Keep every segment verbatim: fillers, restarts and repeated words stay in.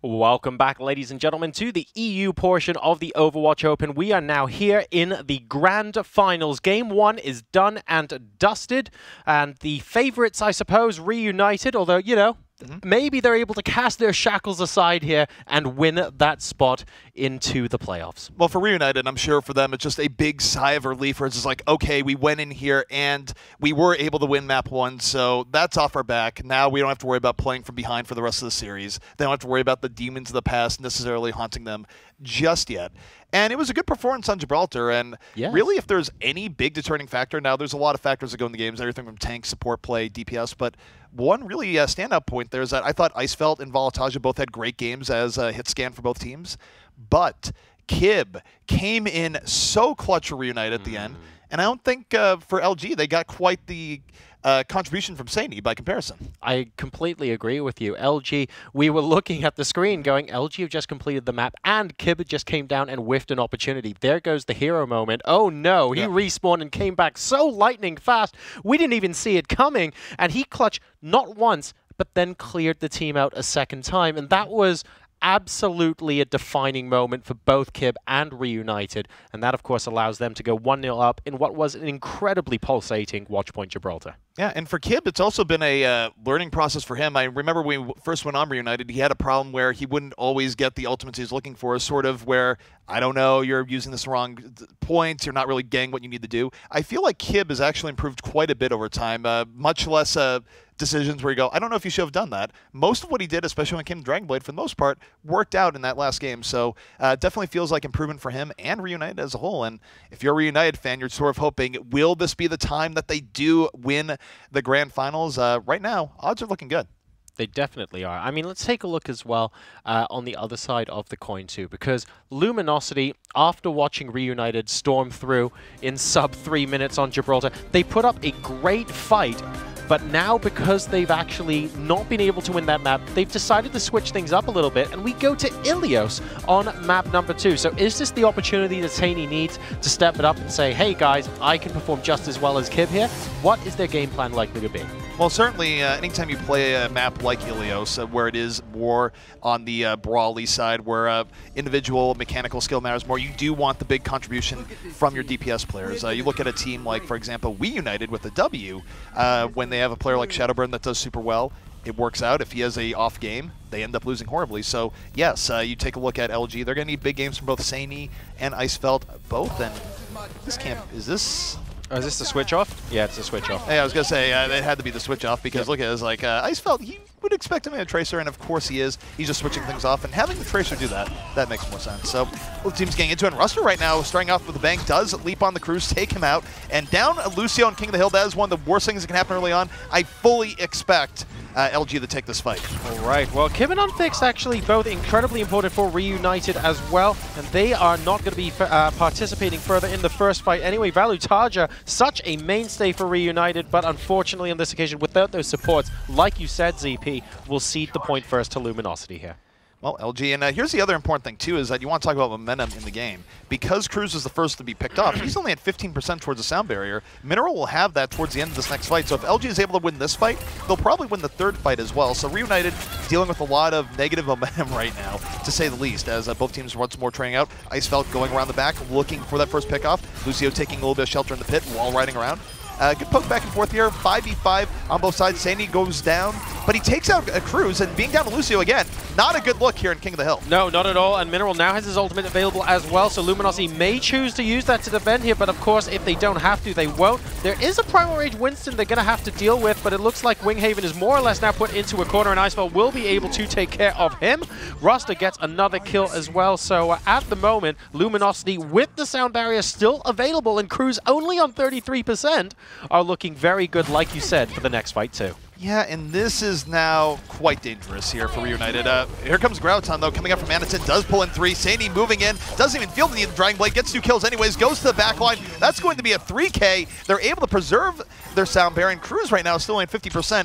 Welcome back, ladies and gentlemen, to the E U portion of the Overwatch Open. We are now here in the Grand Finals. Game one is done and dusted, and the favorites, I suppose, Reunited, although, you know, Mm-hmm. maybe they're able to cast their shackles aside here and win that spot into the playoffs. Well, for Reunited, I'm sure for them it's just a big sigh of relief where it's just like, okay, we went in here and we were able to win map one, so that's off our back. Now we don't have to worry about playing from behind for the rest of the series. They don't have to worry about the demons of the past necessarily haunting them just yet. And it was a good performance on Gibraltar, and yes. really, if there's any big determining factor, now there's a lot of factors that go in the games, everything from tank, support play, D P S, but one really uh, standout point there is that I thought Icefelt and Volataja both had great games as a hit scan for both teams, but Kib came in so clutch for Reunited at the mm. end, and I don't think uh, for L G they got quite the Uh, contribution from Saini by comparison. I completely agree with you. L G, we were looking at the screen going, L G have just completed the map, and Kib just came down and whiffed an opportunity. There goes the hero moment. Oh no, he yeah. respawned and came back so lightning fast, we didn't even see it coming, and he clutched not once, but then cleared the team out a second time, and that was absolutely a defining moment for both Kib and Reunited, and that of course allows them to go one nil up in what was an incredibly pulsating Watchpoint Gibraltar. Yeah, and for Kib, it's also been a uh, learning process for him. I remember when we first went on Reunited, he had a problem where he wouldn't always get the ultimates he was looking for, sort of where, I don't know, you're using this wrong points, you're not really getting what you need to do. I feel like Kib has actually improved quite a bit over time, uh, much less uh, decisions where you go, I don't know if you should have done that. Most of what he did, especially when it came to Dragon Blade, for the most part, worked out in that last game. So uh, definitely feels like improvement for him and Reunited as a whole. And if you're a Reunited fan, you're sort of hoping, will this be the time that they do win the Grand Finals? Uh, right now, odds are looking good. They definitely are. I mean, let's take a look as well uh, on the other side of the coin too, because Luminosity, after watching Reunited storm through in sub three minutes on Gibraltar, they put up a great fight. But now, because they've actually not been able to win that map, they've decided to switch things up a little bit, and we go to Ilios on map number two. So is this the opportunity that Saini needs to step it up and say, hey guys, I can perform just as well as Kib here? What is their game plan likely to be? Well, certainly, uh, anytime you play a map like Ilios, uh, where it is more on the uh, brawly side, where uh, individual mechanical skill matters more, you do want the big contribution from your D P S players. Uh, you look at a team like, for example, Reunited with the W, uh, when they have a player like Shadowburn that does super well, it works out. If he has a off game, they end up losing horribly. So, yes, uh, you take a look at L G. They're going to need big games from both Saini and Icefelt, both. And this camp, is this... Oh, is this the switch off? Yeah, it's the switch off. Yeah, I was going to say, uh, it had to be the switch off because, yep. look at it, it's like, uh, Icefelt, he would expect him to be a Tracer, and of course he is. He's just switching things off, and having the Tracer do that, that makes more sense. So, both teams getting into it. And Ruster right now, starting off with a bang, does leap on the Cruise, take him out, and down Lucio and King of the Hill. That is one of the worst things that can happen early on. I fully expect Uh, L G to take this fight. All right. Well, Kib and Unfixed actually both incredibly important for Reunited as well, and they are not going to be uh, participating further in the first fight anyway. Volataja, such a mainstay for Reunited, but unfortunately on this occasion, without those supports, like you said, Z P, will cede the point first to Luminosity here. Well, L G, and uh, here's the other important thing, too, is that you want to talk about momentum in the game. Because Cruz is the first to be picked off, he's only at fifteen percent towards the sound barrier. Mineral will have that towards the end of this next fight, so if L G is able to win this fight, they'll probably win the third fight as well. So Reunited dealing with a lot of negative momentum right now, to say the least, as uh, both teams once more training out. Icefelt going around the back, looking for that first pickoff. Lucio taking a little bit of shelter in the pit while riding around. Uh, good poke back and forth here, five v five on both sides. Saini goes down, but he takes out a Cruz, and being down to Lucio again, not a good look here in King of the Hill. No, not at all, and Mineral now has his ultimate available as well, so Luminosity may choose to use that to defend here, but of course, if they don't have to, they won't. There is a Primal Rage Winston they're going to have to deal with, but it looks like Winghaven is more or less now put into a corner, and Icefelt will be able to take care of him. Ruster gets another kill as well, so uh, at the moment, Luminosity with the sound barrier still available, and Cruz only on thirty-three percent, are looking very good, like you said, for the next fight too. Yeah, and this is now quite dangerous here for Reunited. Uh, here comes Grauton, though, coming up from Aniton, does pull in three. Saini moving in, doesn't even feel the need of the Dragon Blade, gets two kills anyways, goes to the back line. That's going to be a three K. They're able to preserve their sound barrier, and Cruz right now is still only at fifty percent, and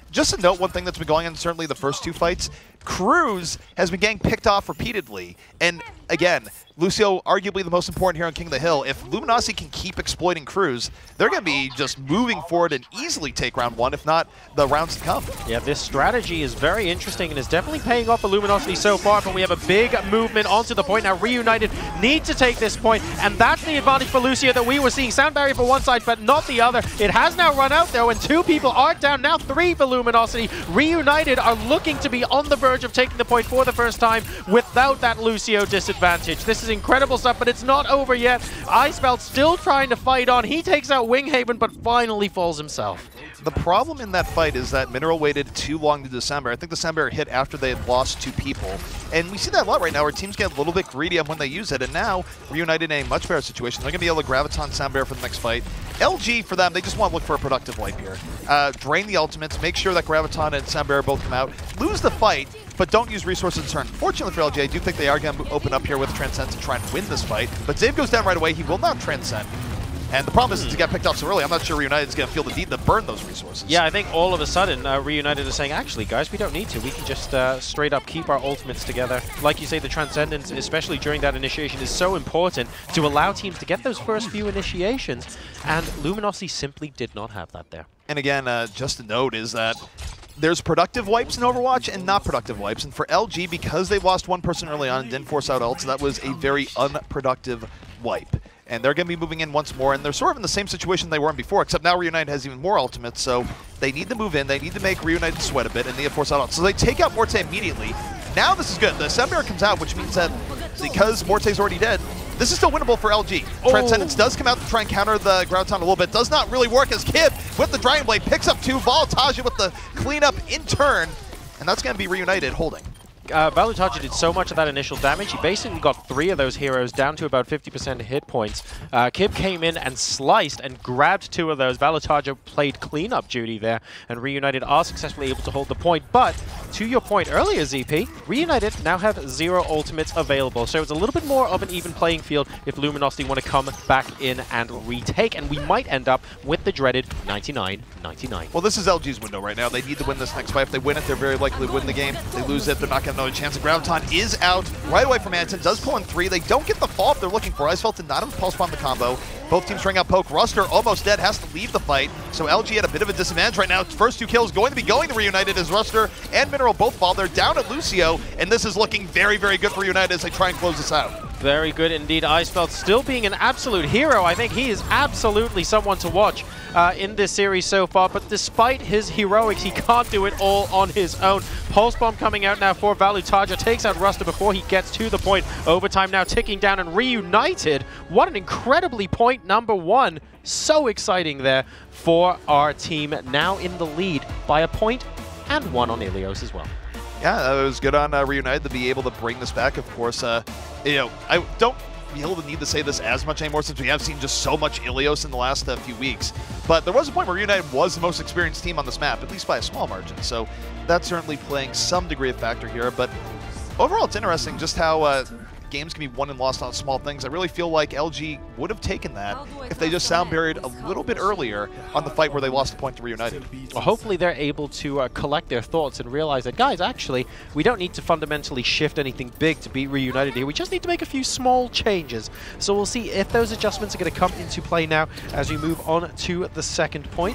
just to note one thing that's been going on, certainly the first two fights, Cruz has been getting picked off repeatedly. And again, Lucio, arguably the most important hero on King of the Hill. If Luminosity can keep exploiting Cruz, they're going to be just moving forward and easily take round one, if not the rounds to come. Yeah, this strategy is very interesting and is definitely paying off for Luminosity so far, but we have a big movement onto the point. Now, Reunited need to take this point, and that's the advantage for Lucio that we were seeing. Sound barrier for one side, but not the other. It has now run out, though, and two people are down. Now three for Luminosity. Reunited are looking to be on the verge of taking the point for the first time without that Lucio disadvantage. This is incredible stuff, but it's not over yet. Icebelt still trying to fight on. He takes out Winghaven, but finally falls himself. The problem in that fight is that Mineral waited too long to December. I think December hit after they had lost two people. And we see that a lot right now where teams get a little bit greedy on when they use it. And now, Reunited in a much better situation. They're going to be able to Graviton Soundbear for the next fight. L G, for them, they just want to look for a productive wipe here. Uh, drain the ultimates, make sure that Graviton and Soundbear both come out. Lose the fight, but don't use resources in turn. Fortunately for L G, I do think they are going to open up here with Transcend to try and win this fight. But Zave goes down right away. He will not Transcend. And the problem is to get picked up so early. I'm not sure Reunited is going to feel the need to burn those resources. Yeah, I think all of a sudden uh, Reunited is saying, actually, guys, we don't need to. We can just uh, straight up keep our ultimates together. Like you say, the Transcendence, especially during that initiation, is so important to allow teams to get those first few initiations. And Luminosity simply did not have that there. And again, uh, just a note is that there's productive wipes in Overwatch and not productive wipes. And for L G, because they lost one person early on and didn't force out ults, that was a very unproductive wipe. And they're going to be moving in once more, and they're sort of in the same situation they were in before, except now Reunited has even more ultimates, so they need to move in, they need to make Reunited sweat a bit, and they need to force out ults. So they take out Morte immediately. Now this is good. The Soundbearer comes out, which means that because Morte's already dead, this is still winnable for L G. Oh. Transcendence does come out to try and counter the Graviton a little bit. Does not really work as Kib with the Dragon Blade picks up two. Voltage with the cleanup in turn, and that's going to be Reunited holding. Uh, Valutaja did so much of that initial damage, he basically got three of those heroes down to about fifty percent hit points. Uh, Kib came in and sliced and grabbed two of those. Valutaja played cleanup duty there, and Reunited are successfully able to hold the point. But, to your point earlier, Z P, Reunited now have zero ultimates available, so it's a little bit more of an even playing field if Luminosity want to come back in and retake, and we might end up with the dreaded ninety-nine ninety-nine. Well, this is L G's window right now. They need to win this next fight. If they win it, they're very likely to win the game. If they lose it, they're not going to another chance. The Graviton is out right away from Anton. Does pull in three. They don't get the follow-up they're looking for. Icefelt did not have a pulse bomb the combo. Both teams trying out poke. Ruster almost dead, has to leave the fight. So L G at a bit of a disadvantage right now. First two kills going to be going to Reunited as Ruster and Mineral both fall. They're down at Lucio, and this is looking very, very good for Reunited as they try and close this out. Very good indeed. Icefelt still being an absolute hero. I think he is absolutely someone to watch uh, in this series so far. But despite his heroics, he can't do it all on his own. Pulse Bomb coming out now for Valutaja. Takes out Ruster before he gets to the point. Overtime now ticking down, and Reunited. What an incredibly point number one. So exciting there for our team. Now in the lead by a point and one on Ilios as well. Yeah, it was good on uh, Reunited to be able to bring this back. Of course, uh, you know, I don't feel the need to say this as much anymore since we have seen just so much Ilios in the last uh, few weeks. But there was a point where Reunited was the most experienced team on this map, at least by a small margin. So that's certainly playing some degree of factor here. But overall, it's interesting just how uh, games can be won and lost on small things. I really feel like L G would have taken that if they just sound buried a little bit earlier on the fight where they lost a point to Reunited. Well, hopefully they're able to uh, collect their thoughts and realize that, guys, actually, we don't need to fundamentally shift anything big to beat Reunited here. We just need to make a few small changes. So we'll see if those adjustments are going to come into play now as we move on to the second point.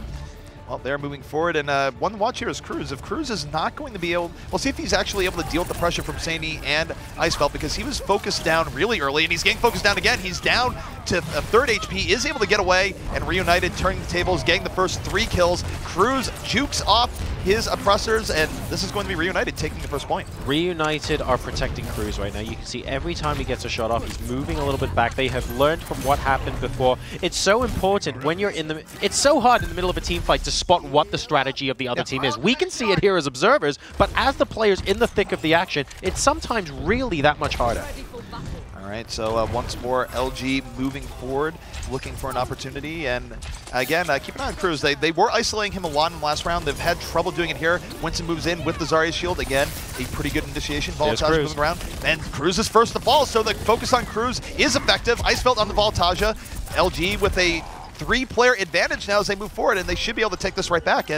Well, they're moving forward, and uh, one to watch here is Cruz. If Cruz is not going to be able, we'll see if he's actually able to deal with the pressure from Sandy and Icefelt, because he was focused down really early, and he's getting focused down again. He's down to a third H P, is able to get away, and Reunited turning the tables, getting the first three kills. Cruz jukes off his oppressors, and this is going to be Reunited taking the first point. Reunited are protecting Cruz right now. You can see every time he gets a shot off, he's moving a little bit back. They have learned from what happened before. It's so important when you're in the... It's so hard in the middle of a team fight to spot what the strategy of the other team is. We can see it here as observers, but as the players in the thick of the action, it's sometimes really that much harder. All right, so uh, once more, L G moving forward, looking for an opportunity. And again, uh, keep an eye on Cruz. They, they were isolating him a lot in the last round. They've had trouble doing it here. Winston moves in with the Zarya shield. Again, a pretty good initiation. Voltage moving around. And Cruz is first to fall, so the focus on Cruz is effective. Icefelt on the Voltage. L G with a three-player advantage now as they move forward, and they should be able to take this right back. And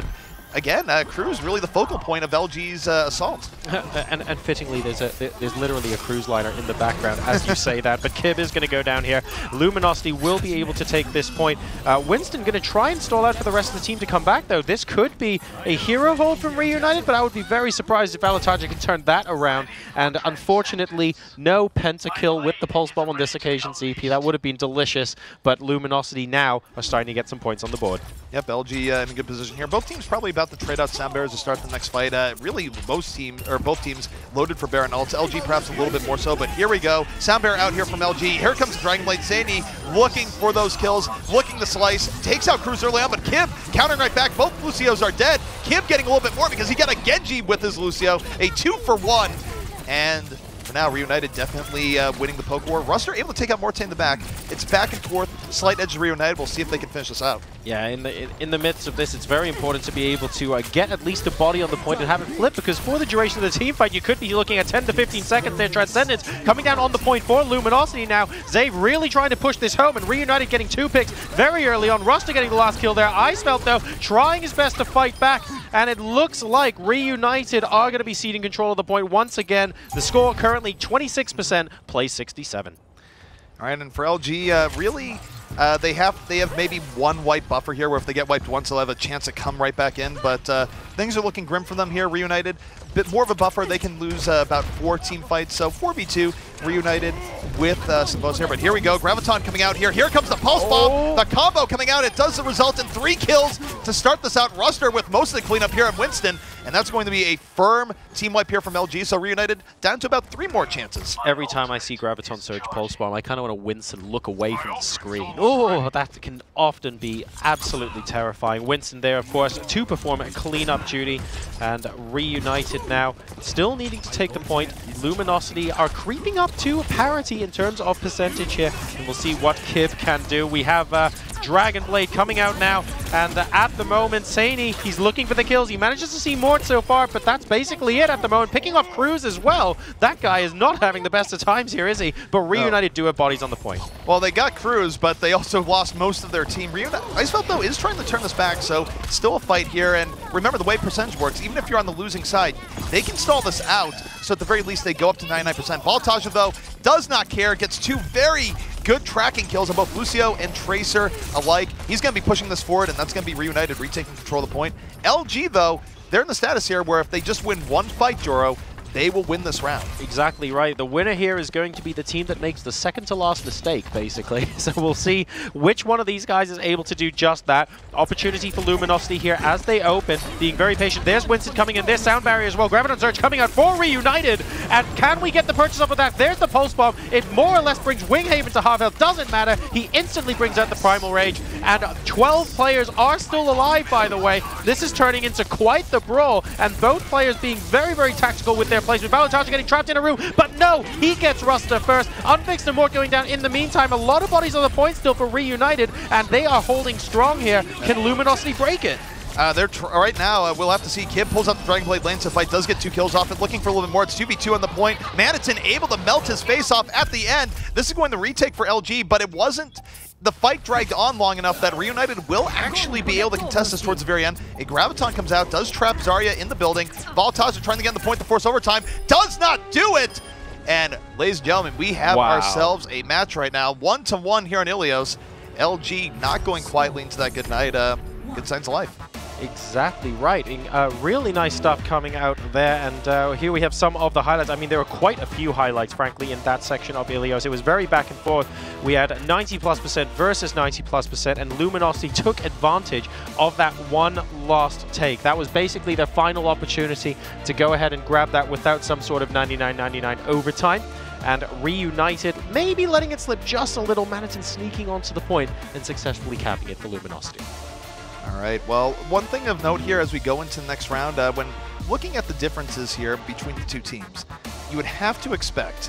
again, uh, Cruz really the focal point of L G's uh, assault. and, and fittingly, there's a there's literally a cruise liner in the background as you say that. But Kib is going to go down here. Luminosity will be able to take this point. Uh, Winston going to try and stall out for the rest of the team to come back, though. This could be a hero hold from Reunited, but I would be very surprised if Valataja can turn that around. And unfortunately, no pentakill with the pulse bomb on this occasion, C P. That would have been delicious, but Luminosity now are starting to get some points on the board. Yep, L G uh, in a good position here. Both teams probably about to trade out Sound Bearers to start the next fight. Uh, really, most teams or both teams loaded for Baron ults. L G perhaps a little bit more so, but here we go. Sound Bear out here from L G. Here comes Dragon Blade. Zany looking for those kills, looking to slice. Takes out Cruz early on, but Kib countering right back. Both Lucios are dead. Kib getting a little bit more because he got a Genji with his Lucio. A two for one. And for now, Reunited definitely uh, winning the poke war. Ruster able to take out Morte in the back. It's back and forth. Slight edge to Reunited. We'll see if they can finish this out. Yeah, in the in, in the midst of this, it's very important to be able to uh, get at least a body on the point and have it flip, because for the duration of the team fight, you could be looking at ten to fifteen seconds there. Transcendence coming down on the point for Luminosity now. Zave really trying to push this home, and Reunited getting two picks very early on. Ruster getting the last kill there. Icefelt, though, trying his best to fight back, and it looks like Reunited are going to be ceding control of the point once again. The score currently twenty-six percent, play sixty-seven. All right, and for L G, uh, really, uh, they have they have maybe one white buffer here, where if they get wiped once, they'll have a chance to come right back in. But uh, things are looking grim for them here. Reunited, a bit more of a buffer. They can lose uh, about four team fights, so four v two. Reunited with uh, some blows here. But here we go. Graviton coming out here. Here comes the Pulse Bomb. Oh. The combo coming out. It does result in three kills to start this out. Ruster with most of the cleanup here at Winston. And that's going to be a firm team wipe here from L G. So Reunited down to about three more chances. Every time I see Graviton Surge Pulse Bomb, I kind of want to wince and look away from the screen. Oh, that can often be absolutely terrifying. Winston there, of course, to perform a cleanup duty. And Reunited now still needing to take the point. Luminosity are creeping up to parity in terms of percentage here. And we'll see what Kib can do. We have uh, Dragon Blade coming out now. And uh, at the moment, Saney, he's looking for the kills. He manages to see Mort so far, but that's basically it at the moment. Picking off Cruz as well. That guy is not having the best of times here, is he? But Reunited no. do have bodies on the point. Well, they got Cruz, but they also lost most of their team. Reunited, Icefelt, though, is trying to turn this back, so still a fight here. And remember, the way percentage works, even if you're on the losing side, they can stall this out. So at the very least, they go up to ninety-nine percent. Valataja, though, does not care. Gets two very good tracking kills on both Lucio and Tracer alike. He's going to be pushing this forward, and that's going to be Reunited retaking control of the point. L G, though, they're in the status here where if they just win one fight, Joro, they will win this round. Exactly right. The winner here is going to be the team that makes the second to last mistake, basically. So we'll see which one of these guys is able to do just that. Opportunity for Luminosity here as they open, being very patient. There's Winston coming in. There's Sound Barrier as well. Graviton Surge coming out for Reunited. And can we get the purchase up with that? There's the Pulse Bomb. It more or less brings Winghaven to half health. Doesn't matter. He instantly brings out the Primal Rage. And twelve players are still alive, by the way. This is turning into quite the brawl. And both players being very, very tactical with their placement. Valataja getting trapped in a room, but no, he gets Ruster first. Unfixed and Mort going down. In the meantime, a lot of bodies on the point still for Reunited, and they are holding strong here. Can Luminosity break it? Uh, they're tr right now, uh, we'll have to see. Kib pulls out the Dragon Blade lane, so fight does get two kills off it. Looking for a little bit more. It's two v two on the point. Maniton able to melt his face off at the end. This is going to retake for L G, but it wasn't. The fight dragged on long enough that Reunited will actually be able to contest this towards the very end. A Graviton comes out, does trap Zarya in the building. Valataja trying to get on the point to force overtime. Does not do it! And ladies and gentlemen, we have wow. ourselves a match right now. One to one here on Ilios. L G not going quietly into that good night. Uh, good signs of life. Exactly right. Uh, really nice stuff coming out there, and uh, here we have some of the highlights. I mean, there were quite a few highlights, frankly, in that section of Ilios. It was very back and forth. We had ninety plus percent versus ninety plus percent, and Luminosity took advantage of that one lost take. That was basically their final opportunity to go ahead and grab that without some sort of ninety-nine ninety-nine overtime. And Reunited maybe letting it slip just a little. Maniton sneaking onto the point and successfully capping it for Luminosity. All right, well, one thing of note here as we go into the next round, uh, when looking at the differences here between the two teams, you would have to expect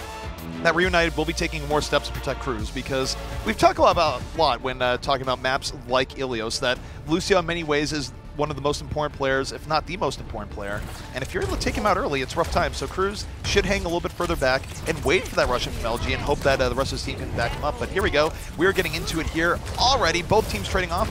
that Reunited will be taking more steps to protect Cruz, because we've talked a lot about a lot when uh, talking about maps like Ilios, that Lucio in many ways is one of the most important players, if not the most important player. And if you're able to take him out early, it's rough time. So Cruz should hang a little bit further back and wait for that rush in from L G and hope that uh, the rest of his team can back him up. But here we go. We're getting into it here already. Both teams trading off.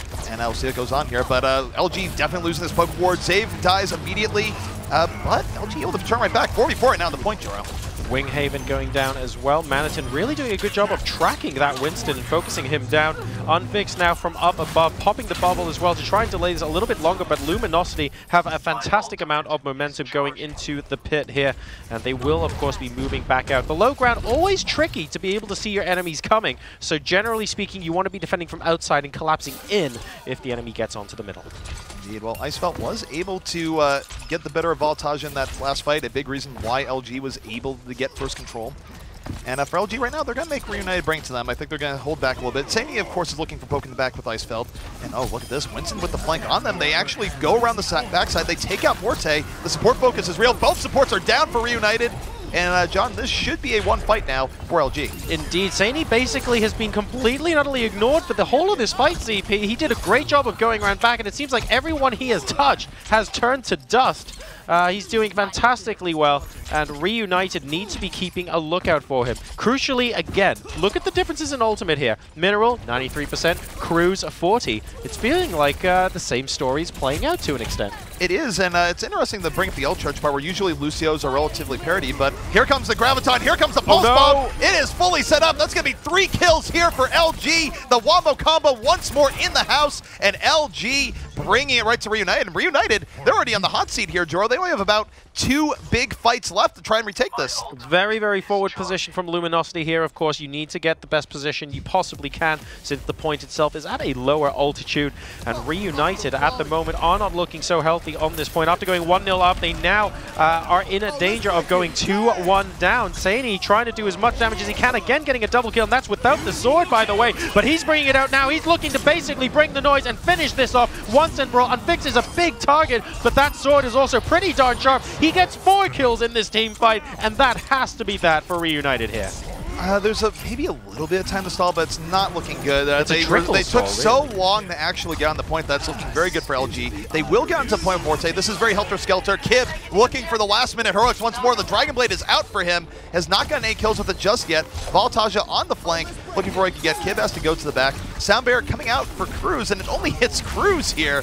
And uh, we'll see what goes on here. But uh, L G definitely losing this poke ward. Zave dies immediately. Uh, but L G able to turn right back. four v four right now on the point, Joro. Winghaven going down as well. Manitin really doing a good job of tracking that Winston and focusing him down. Unfix now from up above, popping the bubble as well to try and delay this a little bit longer, but Luminosity have a fantastic amount of momentum going into the pit here, and they will, of course, be moving back out. The low ground, always tricky to be able to see your enemies coming, so generally speaking, you want to be defending from outside and collapsing in if the enemy gets onto the middle. Indeed. Well, Icefelt was able to uh, get the better of Voltage in that last fight, a big reason why L G was able to get first control. And uh, for L G right now, they're going to make Reunited bring to them. I think they're going to hold back a little bit. Samey, of course, is looking for poke in the back with Icefeld. And oh, look at this. Winston with the flank on them. They actually go around the backside. They take out Morte. The support focus is real. Both supports are down for Reunited. And uh, John, this should be a one fight now for L G. Indeed. Saini basically has been completely and utterly ignored for the whole of this fight, Z P. He did a great job of going around back, and it seems like everyone he has touched has turned to dust. Uh, he's doing fantastically well, and Reunited need to be keeping a lookout for him. Crucially, again, look at the differences in ultimate here. Mineral, ninety-three percent, Cruz, forty. It's feeling like uh, the same story is playing out to an extent. It is, and uh, it's interesting to bring up the ult charge part where usually Lucio's are relatively parity, but here comes the Graviton, here comes the Pulse oh, no. Bomb. It is fully set up. That's going to be three kills here for L G. The Wombo combo once more in the house, and L G bringing it right to Reunited. And Reunited, they're already on the hot seat here, Joro. They only have about two big fights left to try and retake this. Very, very forward position from Luminosity here. Of course, you need to get the best position you possibly can since the point itself is at a lower altitude. And Reunited at the moment are not looking so healthy on this point. After going one nil up, they now uh, are in a danger of going two one down. Saini trying to do as much damage as he can. Again, getting a double kill, and that's without the sword, by the way. But he's bringing it out now. He's looking to basically bring the noise and finish this off once and for all. Unfix is a big target, but that sword is also pretty darn sharp. He gets four kills in this team fight, and that has to be that for Reunited here. Uh, there's a maybe a little bit of time to stall, but it's not looking good. Uh, it's they a trickle they stall, took so really. long to actually get on the point. That's looking very good for L G. They will get onto the point with Morte. This is very helter-skelter. Kib looking for the last-minute heroics once more. The Dragon Blade is out for him. Has not gotten eight kills with it just yet. Voltaja on the flank, looking for where he can get. Kib has to go to the back. Sound Barrier coming out for Cruz, and it only hits Cruz here.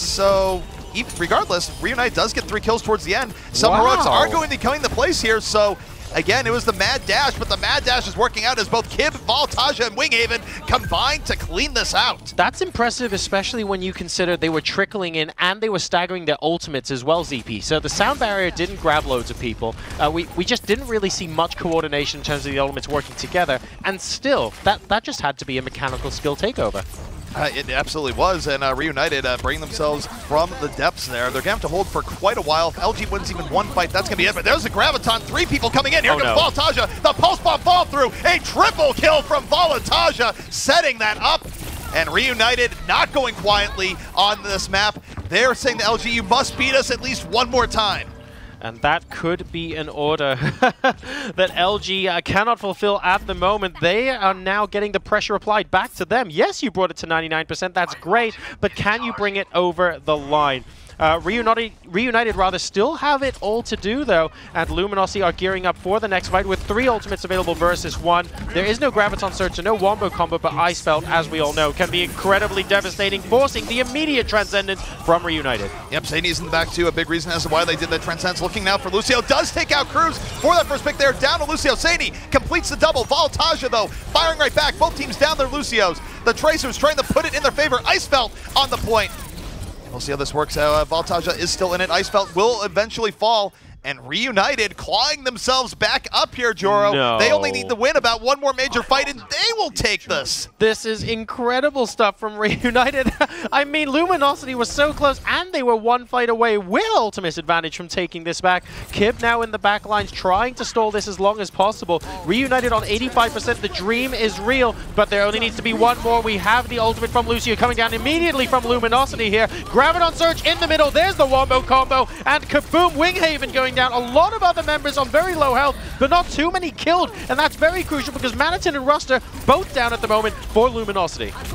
So regardless, Reunited does get three kills towards the end. Some wow. heroics are going to be coming into place here, so again, it was the Mad Dash, but the Mad Dash is working out as both Kib, Voltaja, and Winghaven combine to clean this out. That's impressive, especially when you consider they were trickling in and they were staggering their ultimates as well, Z P. So the Sound Barrier didn't grab loads of people. Uh, we, we just didn't really see much coordination in terms of the elements working together, and still, that, that just had to be a mechanical skill takeover. Uh, it absolutely was, and uh, Reunited uh, bring themselves from the depths there. They're going to have to hold for quite a while. If L G wins even one fight, that's going to be it. But there's a Graviton, three people coming in. Here oh, comes no. Voltaja. The Pulse Bomb fall through. A triple kill from Voltaja, setting that up. And Reunited not going quietly on this map. They're saying to L G, you must beat us at least one more time. And that could be an order that L G uh, cannot fulfill at the moment. They are now getting the pressure applied back to them. Yes, you brought it to ninety-nine percent. That's great. But can you bring it over the line? Uh, Reunited, Reunited rather still have it all to do though, and Luminosity are gearing up for the next fight with three ultimates available versus one. There is no Graviton Surge, so no Wombo combo, but Icefelt, as we all know, can be incredibly devastating, forcing the immediate Transcendence from Reunited. Yep, Sadie's in the back too, a big reason as to why they did that Transcendence. Looking now for Lucio, does take out Cruz for that first pick there, down to Lucio. Sadie completes the double. Voltaja though, firing right back, both teams down their Lucios. The Tracers trying to put it in their favor. Icefelt on the point. We'll see how this works out. Uh, Voltaja is still in it. Icefelt will eventually fall. And Reunited clawing themselves back up here, Joro. No. They only need to win about one more major fight, and they will take this. This is incredible stuff from Reunited. I mean, Luminosity was so close, and they were one fight away with ultimate advantage from taking this back. Kib now in the back lines trying to stall this as long as possible. Reunited on eighty-five percent. The dream is real, but there only needs to be one more. We have the ultimate from Lucio coming down immediately from Luminosity here. Graviton Surge in the middle. There's the Wombo combo, and kaboom, Winghaven going down. A lot of other members on very low health, but not too many killed, and that's very crucial because Manitin and Ruster both down at the moment for Luminosity.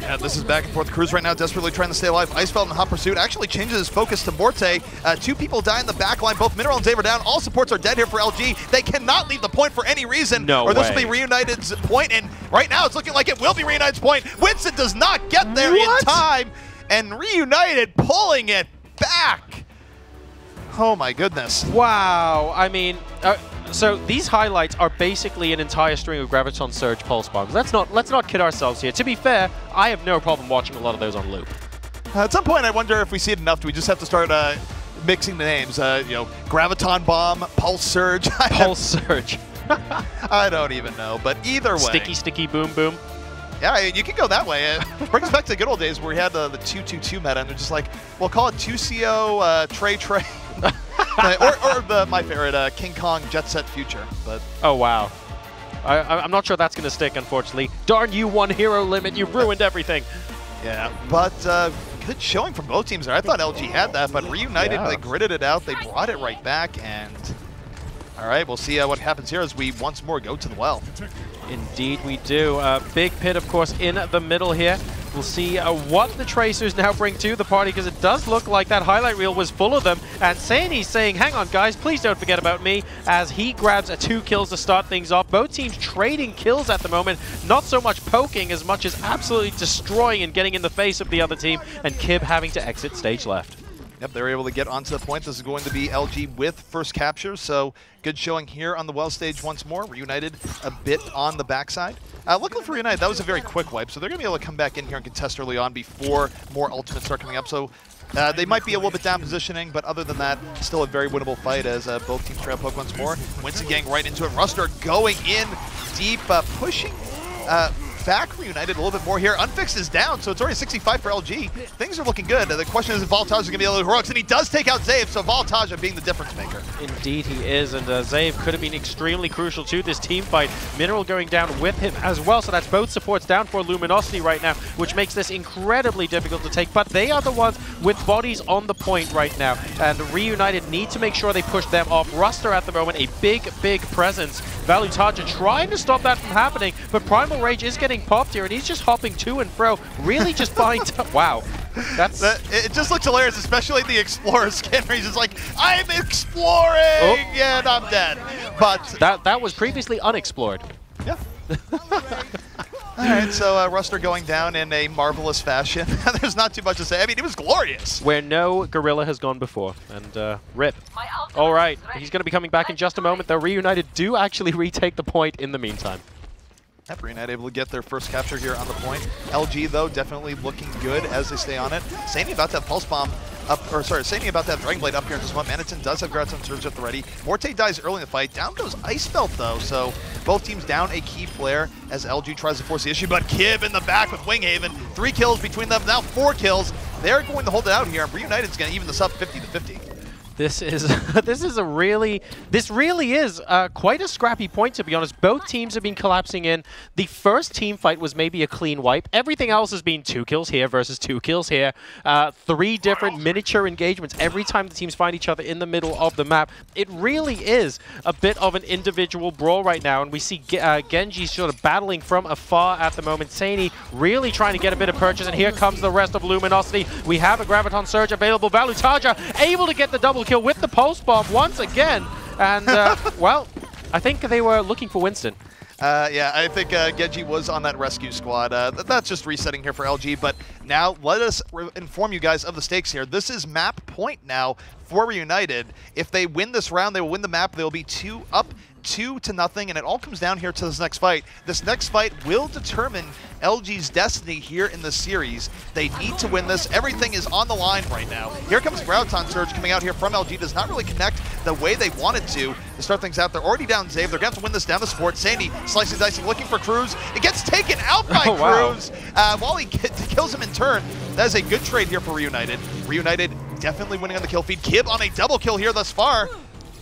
Yeah, this is back and forth. Cruz right now desperately trying to stay alive. Icefeld in hot pursuit actually changes his focus to Morte. Uh, two people die in the back line. Both Mineral and Zave are down. All supports are dead here for L G. They cannot leave the point for any reason. No Or this way. will be Reunited's point. And right now it's looking like it will be Reunited's point. Winston does not get there What? in time. And Reunited pulling it back. Oh my goodness. Wow. I mean, uh, so these highlights are basically an entire string of Graviton Surge pulse bombs. Let's not let's not kid ourselves here. To be fair, I have no problem watching a lot of those on loop. Uh, at some point, I wonder if we see it enough. Do we just have to start uh, mixing the names? Uh, you know, Graviton Bomb, Pulse Surge. Pulse Surge. I don't even know. But either way, Sticky, sticky, boom, boom. yeah, you can go that way. It brings us back to the good old days where we had the the two two two meta, and they're just like, we'll call it two C O uh, Trey Trey. or, or the, my favorite, uh, King Kong Jet Set Future. But Oh, wow. I, I- I'm not sure that's going to stick, unfortunately. Darn you, one hero limit. You've ruined everything. yeah, but uh, good showing from both teams there. I thought L G had that, but Reunited, Yeah. they gritted it out. They brought it right back, and all right, we'll see uh, what happens here as we once more go to the well. Indeed we do. Uh, big pit, of course, in the middle here. We'll see uh, what the Tracers now bring to the party, because it does look like that highlight reel was full of them. And Sani's saying, hang on, guys, please don't forget about me, as he grabs uh, two kills to start things off. Both teams trading kills at the moment. Not so much poking as much as absolutely destroying and getting in the face of the other team. And Kib having to exit stage left. Yep, they were able to get onto the point. This is going to be L G with first capture, so good showing here on the well stage once more. Reunited a bit on the backside. Uh, luckily for Reunited, that was a very quick wipe, so they're going to be able to come back in here and contest early on before more ultimates start coming up. So uh, they might be a little bit down positioning, but other than that, still a very winnable fight as uh, both teams try to poke once more. Winston getting right into it. Ruster going in deep, uh, pushing uh, back Reunited a little bit more here. Unfixed is down, so it's already sixty-five for L G. Things are looking good. Uh, the question is if Voltage is going to be able to do heroics, and he does take out Zave, so Voltage being the difference maker. Indeed he is, and uh, Zave could have been extremely crucial to this team fight. Mineral going down with him as well, so that's both supports down for Luminosity right now, which makes this incredibly difficult to take, but they are the ones with bodies on the point right now, and Reunited need to make sure they push them off. Ruster at the moment, a big, big presence. Valutaja trying to stop that from happening, but Primal Rage is getting popped here, and he's just hopping to and fro, really just buying time. Wow. That's That, it just looks hilarious, especially the Explorer skin where he's just like, I'm exploring, Oh. and I'm dead. But, that that was previously unexplored. yeah. All right, so uh, Ruster going down in a marvelous fashion. There's not too much to say. I mean, it was glorious. Where no gorilla has gone before, and uh, rip. All right, he's going to be coming back in just a moment, though. Reunited do actually retake the point in the meantime. Yep, Reunited able to get their first capture here on the point. L G, though, definitely looking good as they stay on it. Sani about to have Pulse Bomb up, or sorry, Sani about to have Dragon Blade up here in just one. Maniton does have Graviton Surge at the ready. Morte dies early in the fight. Down goes Icefeld, though, so both teams down a key flare as L G tries to force the issue, but Kib in the back with Winghaven. Three kills between them, now four kills. They're going to hold it out here, and Reunited's going to even this up fifty to fifty. This is this is a really this really is uh, quite a scrappy point, to be honest. Both teams have been collapsing in. The first team fight was maybe a clean wipe. Everything else has been two kills here versus two kills here. Uh, three different miniature engagements every time the teams find each other in the middle of the map. It really is a bit of an individual brawl right now, and we see Ge uh, Genji sort of battling from afar at the moment. Sani really trying to get a bit of purchase, and here comes the rest of Luminosity. We have a Graviton Surge available. Valutaja able to get the double kill with the Pulse Bomb once again, and uh, well, I think they were looking for Winston. Uh, yeah, I think uh, Genji was on that rescue squad. Uh, th that's just resetting here for L G, but now let us inform you guys of the stakes here. This is map point now for Reunited. If they win this round, they will win the map. They will be two up, two to nothing, and it all comes down here to this next fight. This next fight will determine L G's destiny here in the series. They need to win this. Everything is on the line right now. Here comes Graviton Surge coming out here from L G. Does not really connect the way they wanted to to start things out. They're already down Zave. They're going to have to win this down the support. Sandy slicing, dicing, looking for Cruz. It gets taken out by Oh, wow. Cruz uh, while he kills him in turn. That is a good trade here for Reunited. Reunited definitely winning on the kill feed. Kib on a double kill here thus far.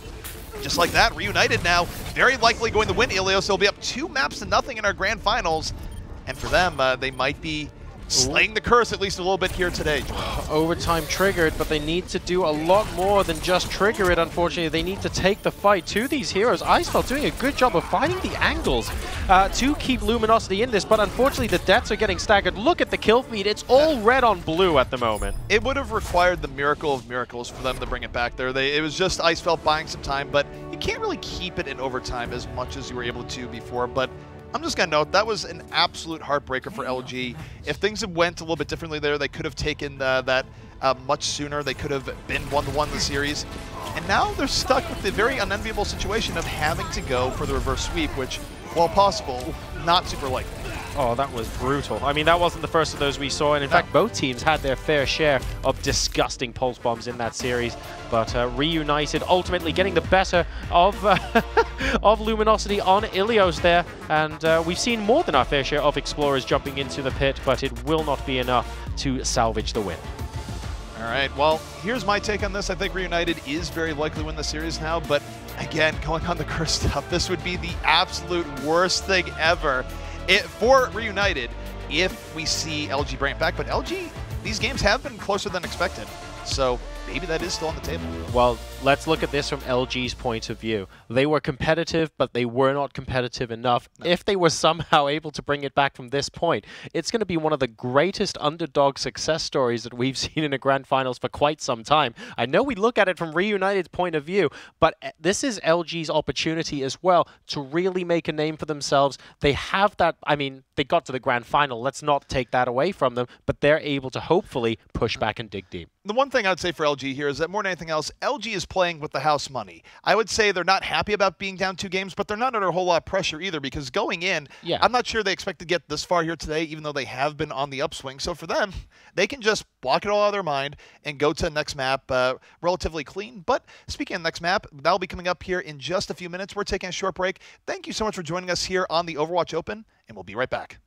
Just like that, Reunited now very likely going to win Ilios. They'll be up two maps to nothing in our grand finals. And for them, uh, they might be slaying the curse at least a little bit here today. Overtime triggered, but they need to do a lot more than just trigger it, unfortunately. They need to take the fight to these heroes. Icefeld doing a good job of finding the angles uh, to keep Luminosity in this, but unfortunately the deaths are getting staggered. Look at the kill feed. It's all red on blue at the moment. It would have required the miracle of miracles for them to bring it back there. They, it was just Icefeld buying some time, but you can't really keep it in overtime as much as you were able to before. But I'm just going to note, that was an absolute heartbreaker for L G. If things had went a little bit differently there, they could have taken uh, that uh, much sooner. They could have been one to one the series. And now they're stuck with the very unenviable situation of having to go for the reverse sweep, which, while possible, not super likely. Oh, that was brutal. I mean, that wasn't the first of those we saw, and in no. fact, both teams had their fair share of disgusting pulse bombs in that series. But uh, Reunited ultimately getting the better of uh, of Luminosity on Ilios there, and uh, we've seen more than our fair share of Explorers jumping into the pit, but it will not be enough to salvage the win. All right, well, here's my take on this. I think Reunited is very likely to win the series now, but again, going on the curse stuff, this would be the absolute worst thing ever It, for Reunited if we see L G bring it back. But L G, these games have been closer than expected, so maybe that is still on the table. Well, let's look at this from L G's point of view. They were competitive, but they were not competitive enough. No. If they were somehow able to bring it back from this point, it's going to be one of the greatest underdog success stories that we've seen in a grand finals for quite some time. I know we look at it from Reunited's point of view, but this is L G's opportunity as well to really make a name for themselves. They have that, I mean, they got to the grand final. Let's not take that away from them, but they're able to hopefully push back and dig deep. The one thing I would say for L G here is that more than anything else, L G is playing with the house money. I would say they're not happy about being down two games, but they're not under a whole lot of pressure either, because going in, yeah. I'm not sure they expect to get this far here today, even though they have been on the upswing. So for them, they can just block it all out of their mind and go to the next map uh, relatively clean. But speaking of next map, that'll be coming up here in just a few minutes. We're taking a short break. Thank you so much for joining us here on the Overwatch Open, and we'll be right back.